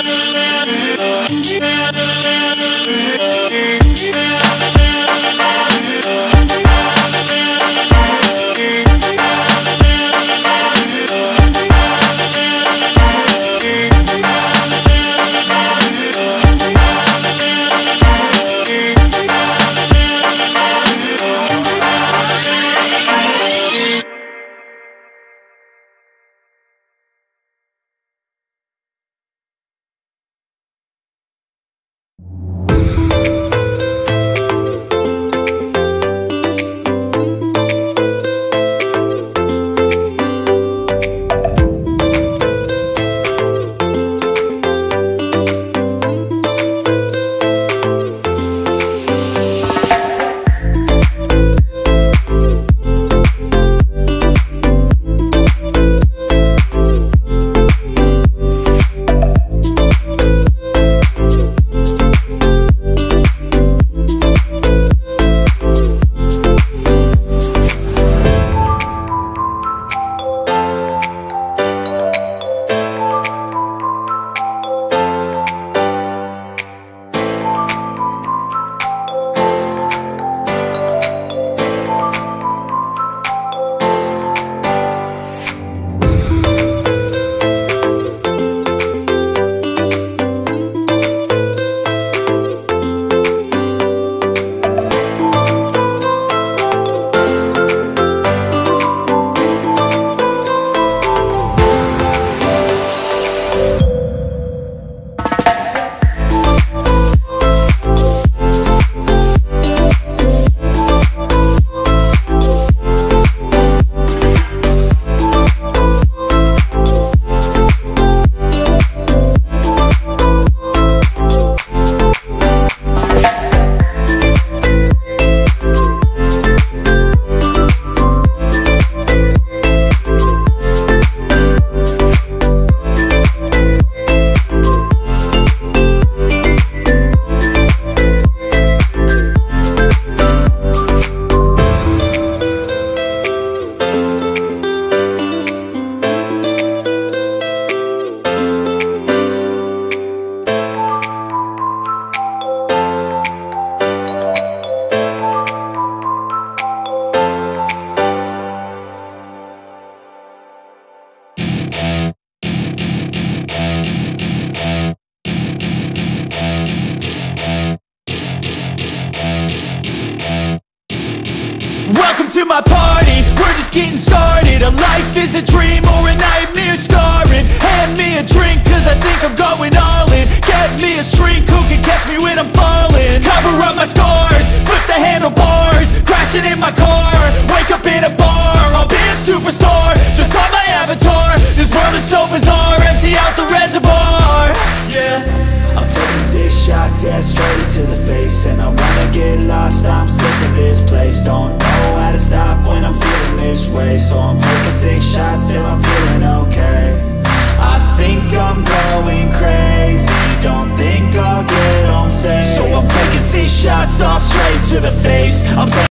Welcome to my party, we're just getting started. A life is a dream or a nightmare scarring. Hand me a drink cause I think I'm going all in. Get me a shrink who can catch me when I'm falling. Cover up my scars, flip the handlebars. Crashing in my car, wake up in a bar. I'll be a superstar, just on my avatar. This world is so bizarre, empty out the reservoir. Yeah, I'm taking 6 shots, yeah, straight to the face. And I wanna get lost, I'm sick of this place. Don't know how to stop when I'm feeling this way. So I'm taking 6 shots till I'm feeling okay. I think I'm going crazy, don't think I'll get home safe. So I'm taking 6 shots all straight to the face. I'm